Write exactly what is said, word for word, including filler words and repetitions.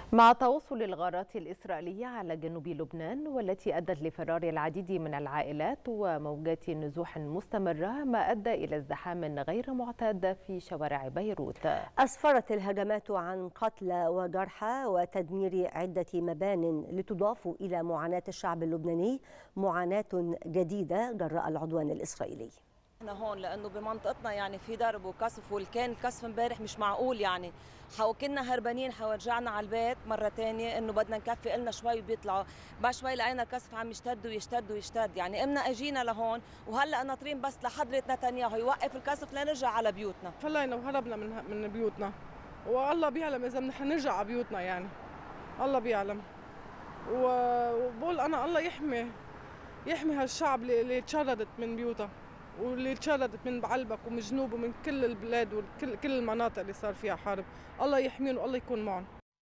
مع تواصل الغارات الإسرائيلية على جنوب لبنان والتي أدت لفرار العديد من العائلات وموجات نزوح مستمرة ما أدى إلى ازدحام غير معتاد في شوارع بيروت. أسفرت الهجمات عن قتلى وجرحى وتدمير عدة مبان لتضاف إلى معاناة الشعب اللبناني معاناة جديدة جراء العدوان الإسرائيلي. احنا هون لانه بمنطقتنا يعني في ضرب وقصف، والكان القصف امبارح مش معقول، يعني كنا هربانين حورجعنا على البيت مره ثانيه انه بدنا نكفي لنا شوي وبيطلعوا، بعد شوي لقينا القصف عم يشتد ويشتد ويشتد، يعني امنا اجينا لهون وهلا ناطرين بس لحضره نتنياهو يوقف القصف لنرجع على بيوتنا. طلعنا وهربنا من من بيوتنا، والله بيعلم اذا نحن نرجع على بيوتنا، يعني الله بيعلم. وبقول انا الله يحمي يحمي هالشعب اللي تشردت من بيوتها واللي تشردت من بعلبك ومن جنوب ومن كل البلاد وكل كل المناطق اللي صار فيها حرب. الله يحميهم والله يكون معهم.